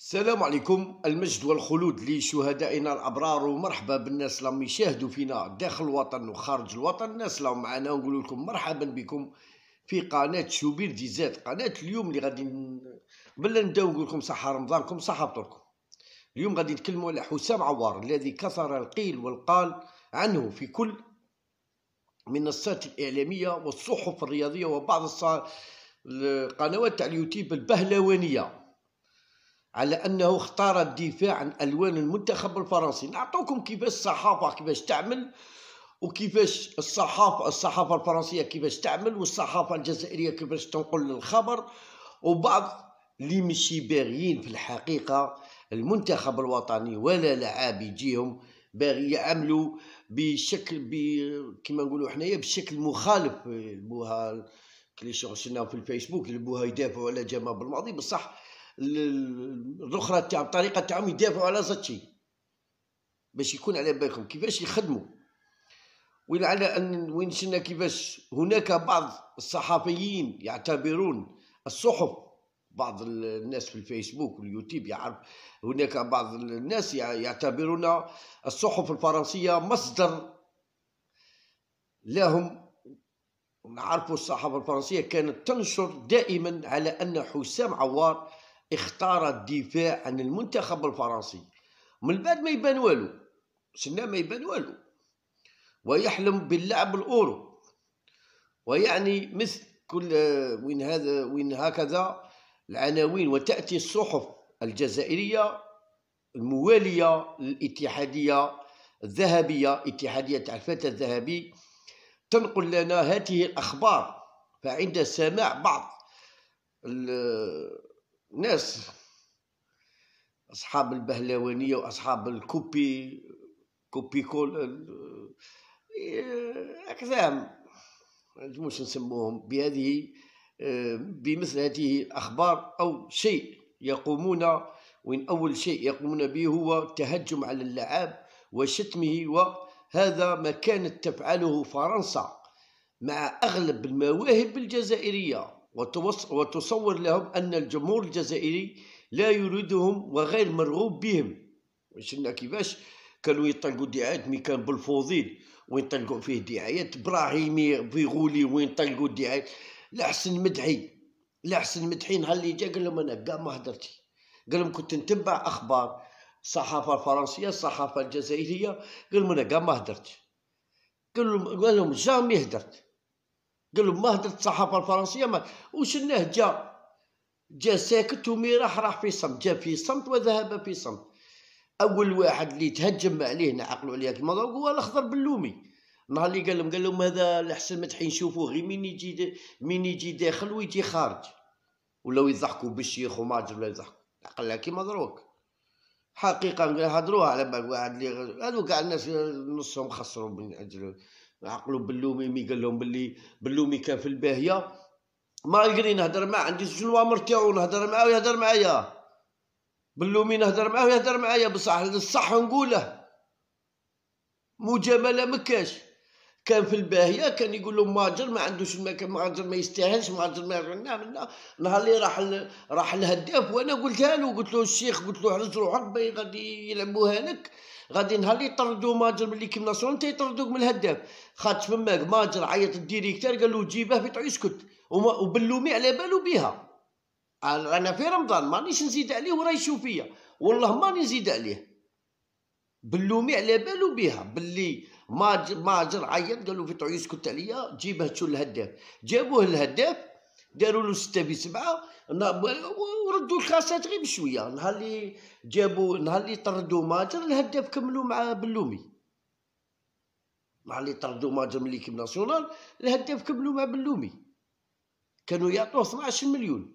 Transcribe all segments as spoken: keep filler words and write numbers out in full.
السلام عليكم، المجد والخلود لشهدائنا الأبرار، ومرحبا بالناس اللي يشاهدوا فينا داخل الوطن وخارج الوطن. الناس اللي معنا نقول لكم مرحبا بكم في قناة شوبير دي زاد. قناة اليوم اللي غادي بلا نبداو نقول لكم صحة رمضانكم صحة فطوركم. اليوم غادي نتكلموا على حسام عوار الذي كثر القيل والقال عنه في كل المنصات الإعلامية والصحف الرياضية وبعض القنوات تاع اليوتيوب البهلوانية، على أنه اختار الدفاع عن ألوان المنتخب الفرنسي. نعطوكم كيفاش الصحافة كيفاش تعمل، وكيفاش الصحافة الصحافة الفرنسية كيفاش تعمل، والصحافة الجزائرية كيفاش تنقل الخبر، وبعض اللي مشي باغيين في الحقيقة المنتخب الوطني ولا لعاب يجيهم باغي يعملوا بشكل كما نقولوا حنايا بشكل مخالف. البوها كلي شغلنا في الفيسبوك البوها يدافعوا على جمال بالماضي، بصح الاخرى تاع الطريقه تاعهم يدافعوا على زاتشي باش يكون على بالكم كيفاش يخدموا. وين على ان وين شفنا كيفاش هناك بعض الصحفيين يعتبرون الصحف، بعض الناس في الفيسبوك واليوتيوب يعرف هناك بعض الناس يعتبرون الصحف الفرنسيه مصدر لهم. نعرفوا الصحافه الفرنسيه كانت تنشر دائما على ان حسام عوار اختار الدفاع عن المنتخب الفرنسي، من بعد ما يبان والو، شنا ما يبان والو، ويحلم باللعب الأورو. ويعني مثل كل وين هذا وين هكذا العناوين، وتأتي الصحف الجزائرية الموالية للاتحادية الذهبية، اتحادية الفتى الذهبي، تنقل لنا هذه الأخبار. فعند سماع بعض الناس أصحاب البهلوانية وأصحاب الكوبي كوبي كول أكذام مش نسموهم بهذه بمثل هذه الأخبار أو شيء يقومون، وين أول شيء يقومون به هو التهجم على اللعاب وشتمه. وهذا ما كانت تفعله فرنسا مع أغلب المواهب الجزائرية، وتصور لهم أن الجمهور الجزائري لا يريدهم وغير مرغوب بهم. شفنا كيفاش كانوا يطلقوا دعايات مي كان بالفوضيل، وين طلقوا فيه دعايات ابراهيمي فيغولي، وين طلقوا الدعايات لحسن مدحي. لحسن مدحي نهار اللي جا قال لهم انا كاع ما هدرتي، قال لهم كنت نتبع اخبار الصحافه الفرنسيه الصحافه الجزائريه، قال لهم انا كاع ما هدرت. قال لهم قال لهم جامي هدرت، قال لهم ما هدرت الصحافه الفرنسيه ما. وشناه جا جا ساكت ومي راح راح في صمت، جا في صمت وذهب في صمت. اول واحد اللي تهجم عليه نعقلوا عليه كيما هو الاخضر بلومي، نهار اللي قال لهم قال لهم هذا لحسن مدحي نشوفوه غير مين يجي مين يجي داخل ويجي خارج، ولاو يضحكوا بالشيخ وماجر ولا يضحكوا عقلها كيما دروك. حقيقه هضروها على بال واحد اللي هذو كاع الناس نصهم خسروا من اجل عقلوا بلومي. مي قال لهم باللي بلومي كان في الباهيه ما يقدر نهضر معاه، عندي النوامر تاعو نهضر معاه ويهضر معايا. بلومي نهضر معاه ويهضر معايا، بصح الصح نقوله مجامله مكاش. كان في الباهيه كان يقول لهم ماجر ما عندوش المكان، ماجر ما يستاهلش، ماجر ما يعنا. نهار اللي راح ال... راح الهداف وانا قلتها له، قلت له الشيخ قلت له حرز روحك باغي غادي يلعبوها لك، غادي نهار اللي يطردوا ماجر من ليكيب ناسيونال انت يطردوك من الهداف. خاطر فماك ماجر عيط الديريكتور قال له جيبه في تعيش يسكت، وبلومي على بالو بها. انا في رمضان مانيش نزيد عليه وراه يشوف فيا، والله ماني نزيد عليه. بلومي على بالو بها باللي ماجر ماجر عيط قالوا في تعيش يسكت عليا جيبه تشو الهداف. جابوه الهداف داروا له ستة في سبعة وردوا الكاسات غير بشويه. نهار اللي جابوا نهار اللي طردوا ماجر الهداف كملوا مع بلومي. نهار اللي طردوا ماجر من ليكيب ناسيونال الهداف كملوا مع بلومي، كانوا يعطوه اثناش مليون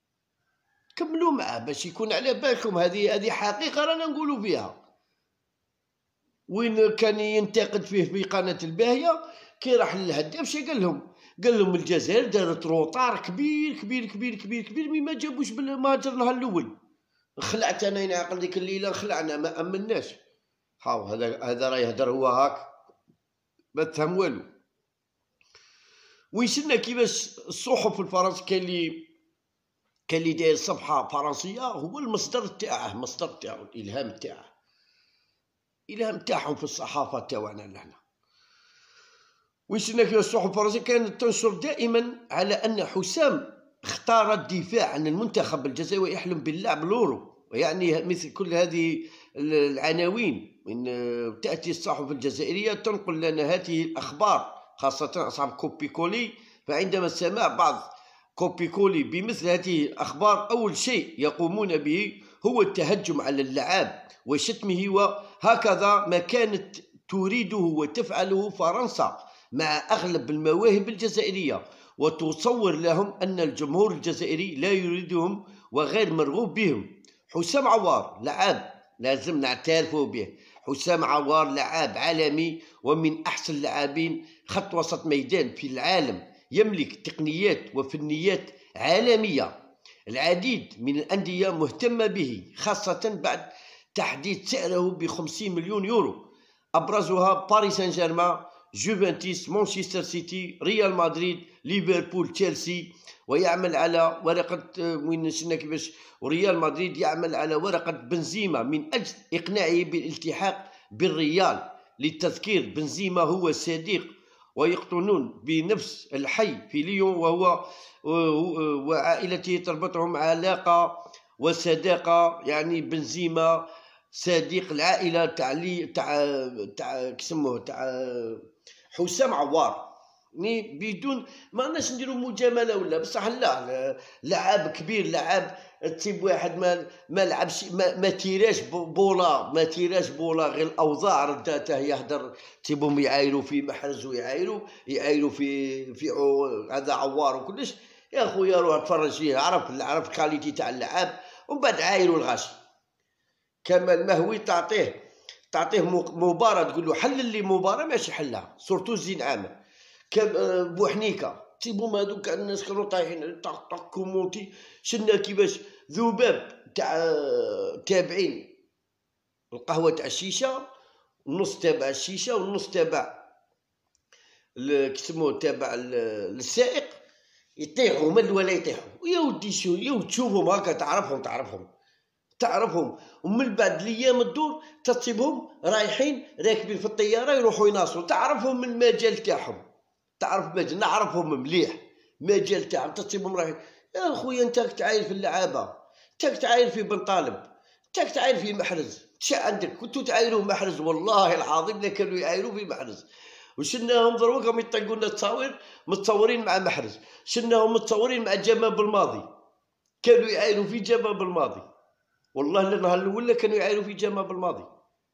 كملوا معاه باش يكون على بالكم. هذه هذه حقيقه رانا نقولوا فيها. وين كان ينتقد فيه في قناه الباهيه كي راح للهداف شي قال لهم؟ قال لهم الجزائر دارت روطار كبير كبير كبير كبير كبير مي ما جابوش بالماجر نهار الاول. خلعت انا نعقل ديك الليله خلعنا ما امناش. هاو هذا هذا راه يهدر هو هاك ما تفهم والو. ويشنا كيفاش الصحف الفرنسيه كاين اللي كان اللي داير صفحة فرنسية هو المصدر تاعه، مصدر تاعو الإلهام تاعه، الإلهام تاعهم في الصحافة تاعنا لهنا. ويسنا في الصحف الفرنسية كانت تنشر دائما على أن حسام اختار الدفاع عن المنتخب الجزائري ويحلم باللعب لورو، يعني مثل كل هذه العناوين من تأتي الصحف الجزائرية تنقل لنا هذه الأخبار، خاصة أصحاب كوبي كولي. فعندما سمع بعض كوبي كولي بمثل هذه الأخبار أول شيء يقومون به هو التهجم على اللعاب وشتمه، وهكذا ما كانت تريده وتفعله فرنسا مع أغلب المواهب الجزائرية، وتصور لهم أن الجمهور الجزائري لا يريدهم وغير مرغوب بهم. حسام عوار لعاب لازم نعترف به، حسام عوار لعاب عالمي ومن أحسن اللاعبين خط وسط ميدان في العالم، يملك تقنيات وفنيات عالمية. العديد من الأندية مهتمة به، خاصة بعد تحديد سعره بخمسين مليون يورو، أبرزها باريس سان جيرمان، جوفنتوس، مانشستر سيتي، ريال مدريد، ليفربول، تشيلسي. ويعمل على ورقة وين شفنا كيفاش وريال مدريد يعمل على ورقة بنزيما من أجل إقناعه بالالتحاق بالريال. للتذكير بنزيما هو صديق ويقطنون بنفس الحي في ليون، وهو وعائلته تربطهم علاقة وصداقة، يعني بنزيما صديق العائلة تاع تاع تاع كسموه تاع حسام عوار. ني بدون ما ناش نديرو مجامله ولا بصح لا، لعاب كبير، لعاب تيب واحد ما ما لعبش ما, ما تيراش بولا ما تيراش بولا غير الاوضاع رداته يهدر تيبهم يعايروا في محرز ويعايروا يعايروا في في هذا عوار وكلش. يا خويا روح تفرج فيه، عرف عرف كاليتي تاع اللعاب ومن بعد عايروا الغاشي. كمال مهوي تعطيه تعطيه مباراة تقول له حل لي مباراة ماشي حلها، سورتو زين عامر بوحنيكه تيبهم هذوك الناس كانوا طايحين طق طق كومونتي. شنا كيفاش ذباب تاع تابعين القهوه تاع الشيشه، النص تابع الشيشه والنص تابع كيسموه تابع السائق، يطيحوا هما ولا يطيحوا. يا ودي شو يا تشوفهم هكا تعرفهم تعرفهم تعرفهم ومن بعد الايام الدور تصيبهم رايحين راكبين في الطياره يروحوا يناصروا، تعرفهم من المجال تاعهم، تعرف مجال نعرفهم مليح مجال تاعهم، تصيبهم رايحين. يا خويا انت تعاير في اللعابه، انت تعاير في بن طالب، انت تعاير في محرز، شا عندك كنتو تعايروا محرز والله العظيم لا كانوا يعايروا في محرز. وشناهم ضروكم يطيقوا لنا تصاوير متصورين مع محرز، شناهم متصورين مع جمال بالماضي، كانوا يعايروا في جمال بالماضي والله النهار الاول كانوا يعايروا في جمال بالماضي.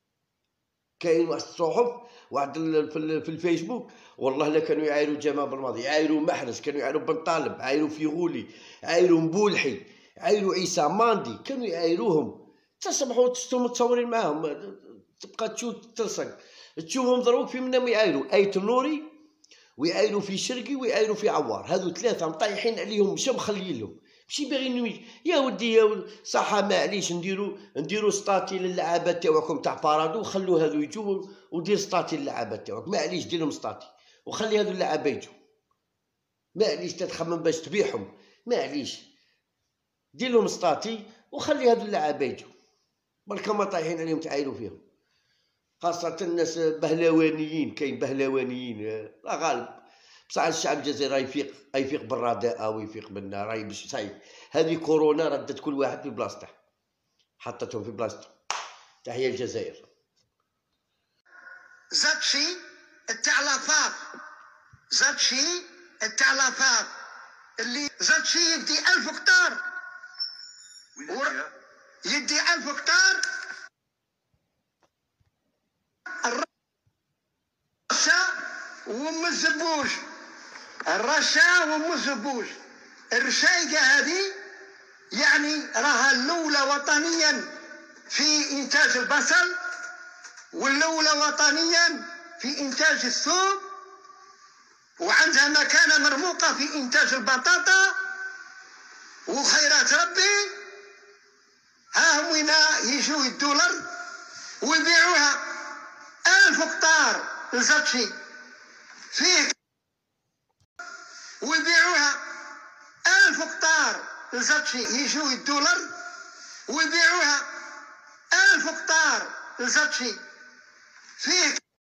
كاين واحد الصحف واحد في الفيسبوك والله لا كانوا يعايروا جمال بالماضي، يعايروا محرز، كانوا يعايروا بن طالب، عايروا في غولي، عايروا مبولحي، عايروا عيسى ماندي، كانوا يعايروهم. تصبحوا تشتو متصورين معاهم تبقى تشوف تلصق تشوفهم ضروك في منهم يعايروا ايت نوري ويعايروا في شرقي ويعايروا في عوار، هذو ثلاثه مطيحين عليهم مش مخليين لهم، ماشي باغيين. يا ودي يا صح معليش نديرو نديرو ستاتي للعابه تاعكم تاع بارادو، وخلوا هذو يجوا ودير ستاتي للعابه تاعك، معليش دير لهم ستاتي وخلي هذو اللعابه يجوا، معليش تتخمم باش تبيعهم، معليش دير لهم ستاتي وخلي هذو اللعابه يجوا، برك ما طايحين عليهم تعايروا فيهم، خاصة الناس بهلوانيين، كاين بهلوانيين لا غالب. بصح الشعب الجزائري راه يفيق يفيق بالرداءة ويفيق بالنا راهي باش صايب. هذه كورونا ردت كل واحد في بلاصته، حطتهم في بلاصته. تحية الجزائر. زاد شي تاع لافاق، زاد شي تاع لافاق اللي زاد شي يدي ألف هكتار، يدي ألف هكتار الرشا وام الزبوش، الرشا وام الزبوش. الرشايقة هذه يعني راها الأولى وطنيا في إنتاج البصل، والأولى وطنيا في إنتاج الثوم، وعندها مكانة مرموقة في إنتاج البطاطا وخيرات ربي. ها هم وين يجوا الدولار ويبيعوها ألف هكتار لزاتشي فيه، ويبيعوها ألف هكتار لزاتشي يجوا الدولار ويبيعوها ألف قطار لزاتشي فيه